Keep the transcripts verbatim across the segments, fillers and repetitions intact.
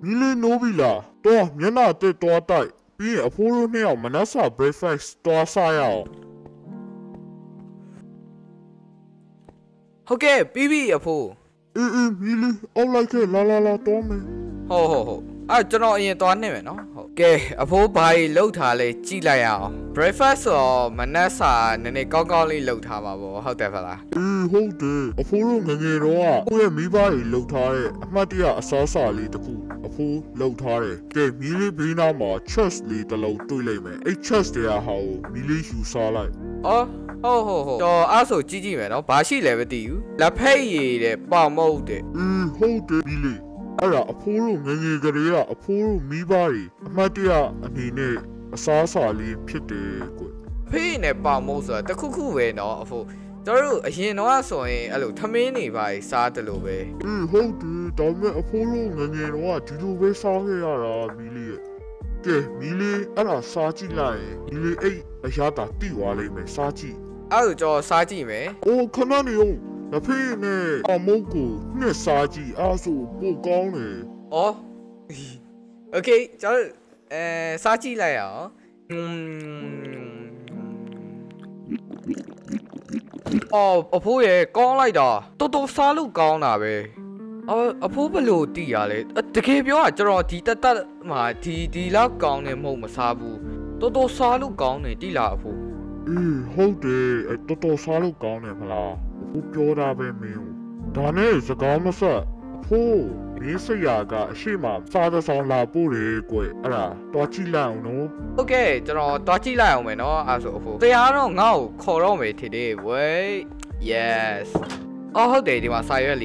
မီလီနိုးပြီလားတော့မျက်နှာတက်တော့တိုက်ပြီးရင်အဖိုးတို့နှစ်ယောက်မနက်စာ breakfast တော့စားရအောင်ဟုတ်ကဲ့ပြီးပြီအဖိုးအေးအေးမီလီအောက်လိုက်ခဲ့လာလာလာတော့မယ်ဟုတ်ဟုတ်ဟုတ်အဲ့ကျွန်တော်အရင်သွားနေမယ်နော်ဟုတ်ကဲအဖိုးဘာကြီးလှုပ်ထားလဲကြည့်လိုက်ရအောင် breakfast ဆိုမနက်စာနည်းနည်းကောင်းကောင်းလေးလှုပ်ထားပါဗောဟုတ်တယ်ဖလားအေးဟုတ်တယ်အဖိုးတို့ငငယ်တော့ကိုယ့်ရဲ့မိဘတွေလှုပ်ထားတဲ့အမှတ်တရအစားအစာလေးတစ်ခုအဖိုးလှုပ်ထားတယ်ကဲမီလီဘေးနားမှာ chest လေးတစ်လုံးတွေ့လိုက်မယ်အဲ့ chest တွေကဟာကိုမီလီယူစားလိုက်အော်ဟုတ်ဟုတ်ဟုတ်တော့အဲ့ဆိုကြည့်ကြည့်မယ်နော်ဘာရှိလဲမသိဘူးလက်ဖက်ရည်တဲ့ပေါင်မဟုတ်တဲ့အေးဟုတ်တယ်မီလီအဲ့ဒါအဖိုးတို့ငငယ်ကလေးကအဖိုးတို့မိဘတွေအမှတ်တရအနေနဲ့အစားအစာလေးဖြစ်တယ်ကွဖေးနဲ့ပေါင်မဟုတ်ဆိုတာတခုခုပဲနော်အဖိုးတို့တို့အရင်တော့ဆိုရင်အဲ့လိုထမင်းနေပါစားတယ်လို့ပဲအေးဟုတ်တယ်ဒါပေမဲ့အဖိုးတို့ငငယ်တော့ဒီလိုပဲစားခဲ့ရတာမီလီရဲ့ကဲမီလီအဲ့ဒါစားကြည့်လိုက်မီလီအဲ့အရာတာတိသွားလိမ့်မယ်စားကြည့်အဲ့ဒါကြောစားကြည့်မယ်အိုးခဏနေဦးလဖေးနဲ့အမုတ်ကိုနှစ်စားကြည့်အဲ့ဆိုပိုကောင်းတယ်အော်โอเคကျွန်တော်အဲစားကြည့်လိုက်အောင်อืมအော်အဖိုးရေကောင်းလိုက်တာတော်တော်စားလို့ကောင်းတာပဲအော်အဖိုးဘလို့တီးရလဲတကယ်ပြောတာကျွန်တော်ဒီတက်တက်မှာဒီဒီလောက်ကောင်းနေမဟုတ်မစားဘူးတော်တော်စားလို့ကောင်းနေတီးလားအဖိုးအေးဟုတ်တယ်တော်တော်စားလို့ကောင်းတယ်မလားအဖိုးပြောတာပဲမင်းဒါနဲ့စကားမဆက်အဖိုးမင်းစရာကအရှိမစားတဲ့ဆောင်လာပို့တယ်ကွအဲ့ဒါတွားကြည့်လိုက်အောင်နော်ဟုတ်ကဲ့ကျွန်တော်တွားကြည့်လိုက်အောင်မယ်နော်အဲ့ဆိုအဖိုးတရားတော့ငါ့ကိုခေါ်တော့မယ်ထင်တယ်ဝေး yes အော်ဟုတ်တယ်ဒီမှာစာရွက်လေး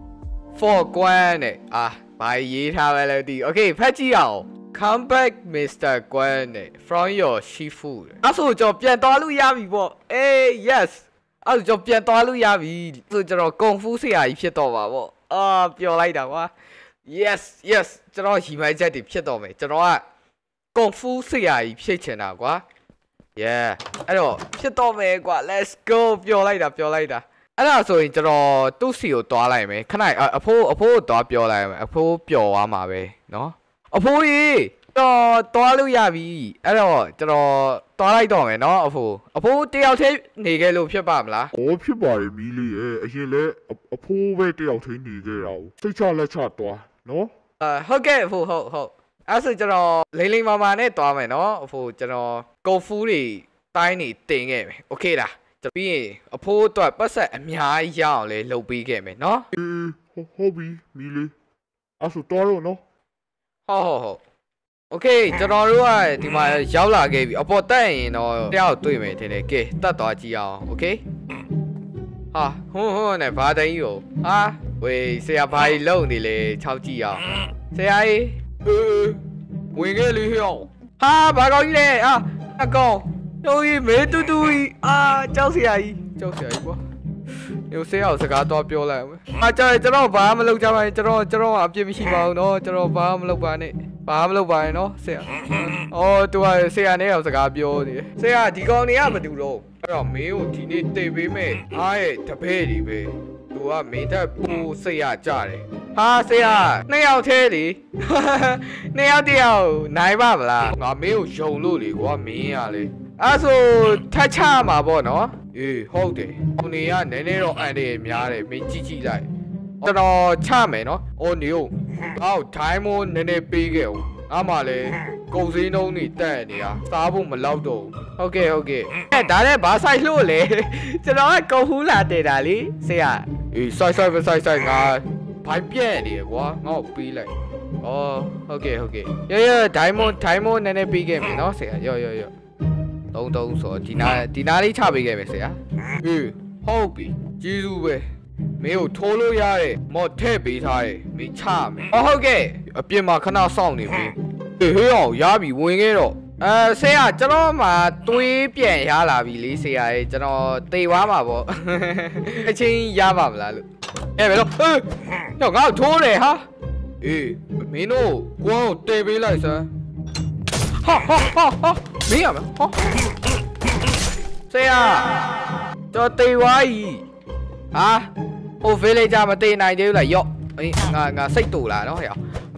for ကွမ်းနဲ့အာဘာရေးထားပဲလဲဒီ okay ဖတ်ကြည့်အောင် come back Mister ကွမ်းနဲ့ from your seafood အဲ့ဆိုကျွန်တော်ပြန်သွားလို့ရပြီပေါ့အေး yes အဲ့ဆိုကျွန်တော်ပြန်သွားလို့ရပြီဆိုကျွန်တော်ကုံဖူးဆရာကြီးဖြစ်တော့ပါပေါ့အာပျော်လိုက်တာကွာ yes yes ကျွန်တော်ရီမိုက်ချက်တွေဖြစ်တော့မယ်ကျွန်တော်ကကုံဖူးဆရာကြီးဖြစ်ချင်တာကွာ yeah အဲ့တော့ဖြစ်တော့မယ်ကွာ let's go ပျော်လိုက်တာပျော်လိုက်တာအဲ့ဒါဆိုရင်ကျွန်တော်သူ့စီကိုတွားလိုက်မယ်ခဏအဖိုးအဖိုးကိုတွားပြောလိုက်မယ်အဖိုးပျော်သွားမှာပဲနော်အဖိုးကြီးတော့တွားလို့ရပြီအဲ့တော့ကျွန်တော်တွားလိုက်တော့မယ်နော်အဖိုးအဖိုးတယောက်တည်းနေခဲ့လို့ဖြစ်ပါမလားဟောဖြစ်ပါရဲ့မီလီရဲ့အရင်လဲအဖိုးပဲတယောက်တည်းနေခဲ့တာစိတ်ချလက်ချတွားနော်အာဟုတ်ကဲ့အဖိုးဟုတ်ဟုတ်အဲ့ဆိုကျွန်တော်လိမ့်လိမ့်မာမာနဲ့တွားမယ်နော်အဖိုးကျွန်တော်ကုတ်ဖူးတွေတိုင်းနေတင်ခဲ့မယ်โอเคလားပြီးရင်အဖိုးအတွက်ပတ်ဆက်အများကြီးရအောင်လေလုပ်ပေးခဲ့မယ်နော်အေးဟုတ်ပြီမီလီအဲ့ဆိုတော့တော့နော်ဟုတ်ဟုတ်ဟုတ်โอเคကျွန်တော်တို့ကဒီမှာရောက်လာခဲ့ပြီအပေါ်တက်ရင်တော့တယောက်တွေ့မယ်ထင်တယ်ကဲတက်သွားကြည့်အောင်โอเคဟာဟွန်းဟွန်းနဲ့ဘာတိုင်းကြီးကိုဟာဝေးဆရာဘာကြီးလုံနေလေခြောက်ကြည့်အောင်ဆရာကြီးအေးဝင်ခဲ့လေဟောဟာဘာကောင်းကြီးလဲအာအကောင်တို့ကြီးမေတူတူကြီးအာကြောက်ဆရာကြီးကြောက်ဆရာကြီးကွာညိုဆရာကိုစကားတော့ပြောလိုက်အောင်အာကျွန်တော်ကျွန်တော်ဘာမှမလုပ်ကြပါနဲ့ကျွန်တော်ကျွန်တော်အပြစ်မရှိပါဘူးနော်ကျွန်တော်ဘာမှမလုပ်ပါနဲ့ဘာမှမလုပ်ပါနဲ့နော်ဆရာအော်သူကဆရာနဲ့တော့စကားပြောနေတယ်ဆရာဒီကောင်တွေကမတူတော့အဲ့တော့မင်းကိုဒီနေ့တိတ်ပေးမယ်အားရဲ့တပည့်တွေပဲသူကမင်းတက်ပူဆရာကြတယ်ဟာဆရာနှစ်ယောက်သေးလေနှစ်ယောက်တယောက်နိုင်ပါမလားငါမင်းကိုယုံလို့လေကွာမင်းရလေအဲ့ဆိုထတ်ချမှာပေါ့နော်အေးဟုတ်တယ်ဟိုနေကနည်းနည်းတော့အန်တယ်များတယ်မင်းကြည့်ကြည့်လိုက်ကျွန်တော်ချမယ်နော်အော်နေဦးအော်ဒိုင်းမိုးနည်းနည်းပေးခဲ့ဦးအားမလဲကုန်စည်နှုန်းတွေတက်နေတာစားဖို့မလောက်တော့ဟုတ်ကဲ့ဟုတ်ကဲ့အဲဒါနဲ့ဘာဆိုင်လို့လဲကျွန်တော်ကကုန်ဟူးလာတယ်တာလေဆရာအေးဆိုင်ဆိုင်ဆိုင်ဆိုင်ငါဘိုင်ပြက်နေကွာငါ့ကိုပေးလိုက်အော်ဟုတ်ကဲ့ဟုတ်ကဲ့ရရဒိုင်းမိုးဒိုင်းမိုးနည်းနည်းပေးခဲ့မယ်နော်ဆရာရောရောရောသုံးသုံးဆိုဒီနာဒီနာလေးချပေးခဲ့မယ်ဆရာအေးဟုတ်ပြီကျေးဇူးပဲမင်းကိုထိုးလို့ရတဲ့မော်ထည့်ပေးထားတယ်မင်းချမယ်အော်ဟုတ်ကဲ့အပြင်မှာခဏစောင့်နေပြီဟေးဟေးအောင်ရပြီဝင်ခဲ့တော့အဲဆရာကျွန်တော်မှသွေးပြန်ရလာပြီလေဆရာရဲ့ကျွန်တော်တေသွားမှာပေါ့အချင်းရပါမလားလို့အဲဘယ်တော့ဟေးတော့ငါ့ကိုထိုးတယ်ဟာအေးမင်းတို့ကွန်းကိုတေပေးလိုက်စမ်းဟာဟာဟာဟာမင်းရမဟာဆရာကျွန်တော်တေသွားပြီဟာဟို village မတေနိုင်သေးဘူးလားရော့အေးငါငါစိတ်တူလာနော်ဟဲ့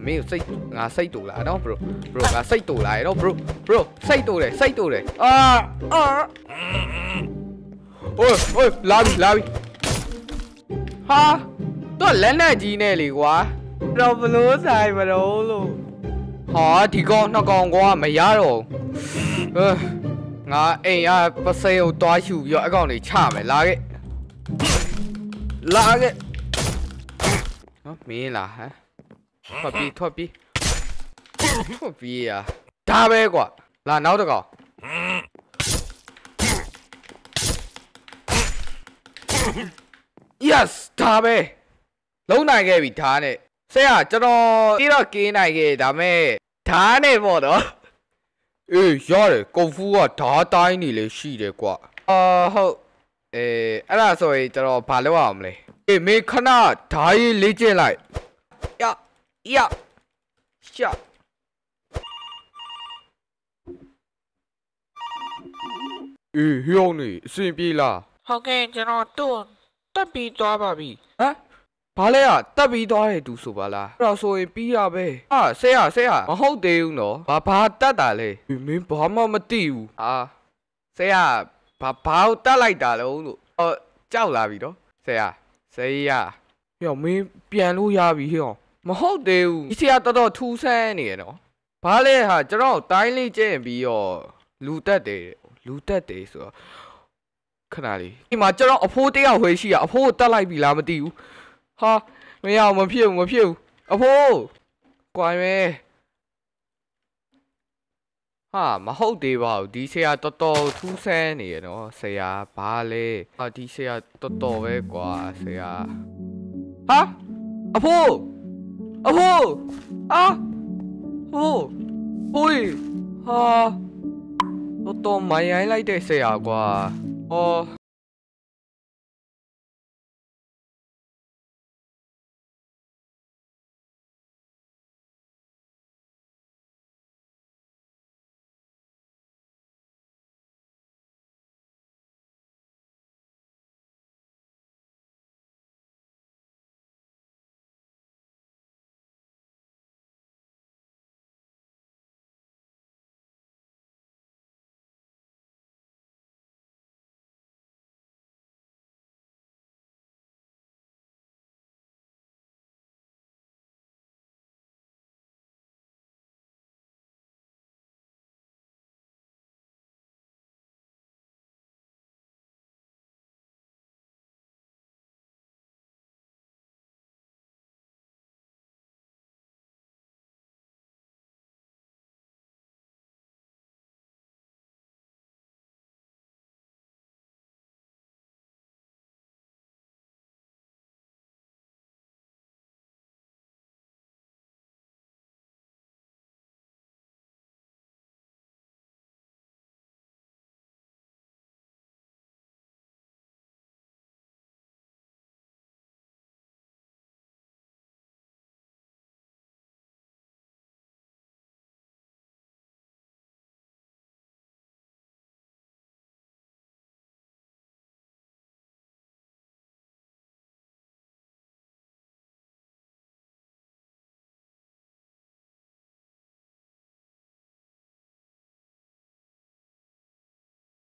မင်းစိတ်ငါစိတ်တူလာနော် bro bro ငါစိတ်တူလာနော် bro bro စိတ်တူတယ်စိတ်တူတယ်အာအာโอ้ยโอ้ยလာပြီလာပြီဟာတော့လက်နဲ့ကြီးနဲ့လေကွာတော့ဘလို့ဆိုင်မလို့လို့ဟာဒီကောင်နှစ်ကောင်ကွာမရတော့အဲငါအိမ်ရပစေကိုတွားရှူပြီးတော့အကောင်တွေချမယ်လာခဲ့လာခဲ့နော်မင်းလားဟမ်ထွက်ပြီးထွက်ပြီးထွက်ပြီးရဒါပဲကွာလာနောက်တစ်ကောင် yes ဒါပဲလုံးနိုင်ခဲ့ပြီဓာတ်နဲ့ဆရာကျွန်တော်ပြီးတော့ကင်းနိုင်ခဲ့ဒါမဲ့ဓာတ်နဲ့ပေါ့နော်အေးရတယ်ကုံဖူးကဓာတ်တိုင်းနေလေရှိတယ်ကွာအာဟုတ်အဲအဲ့ဒါဆိုရင်ကျွန်တော်ဘာလုပ်ရအောင်မလဲအေးမေခဏဓာတ်ရေးလေ့ကျင့်လိုက်ရရရှာအေးဟိုနေအစင်ပြေးလားဟုတ်ကဲ့ကျွန်တော်တို့တက်ပြီးသွားပါပြီဟမ်ဘာလဲอ่ะတက်ပြီးသွားတယ်သူဆိုပါလားအဲ့တော့ဆိုရင်ပြီးရပဲဟာဆဲရဆဲရမဟုတ်သေးဘူးနော်ဘာဘာတက်တာလဲမင်းဘာမှမသိဘူးအာဆဲရဘာဘာတက်လိုက်တာလုံးလို့အော်ကြောက်လာပြီနော်ဆဲရဆဲရဟေ့မင်းပြန်လို့ရပြီဟေ့မဟုတ်သေးဘူးဒီဆရာတော်တော်ထူးဆန်းနေရနော်ဘာလဲဟာကျွန်တော်တိုင်းလေးကျင့်ပြီးတော့လူတက်တယ်လူတက်တယ်ဆိုတော့ခဏလေးဒီမှာကျွန်တော်အဖိုးတယောက်ဝေးရှိရအဖိုးကိုတက်လိုက်ပြီလားမသိဘူးဟာမရအောင်မဖြစ်ဘူးမဖြစ်ဘူးအဖိုးကွာမယ်ဟာမဟုတ်သေးပါဘူးဒီဆရာတော်တော်ထူးဆန်းနေရနော်ဆရာဘာလဲဟာဒီဆရာတော်တော်ပဲကွာဆရာဟာအဖိုးအဖိုးအာဟိုးဟိုးဟာတော်တော်မိုင်းရိုင်းလိုက်တဲ့ဆရာကွာအော်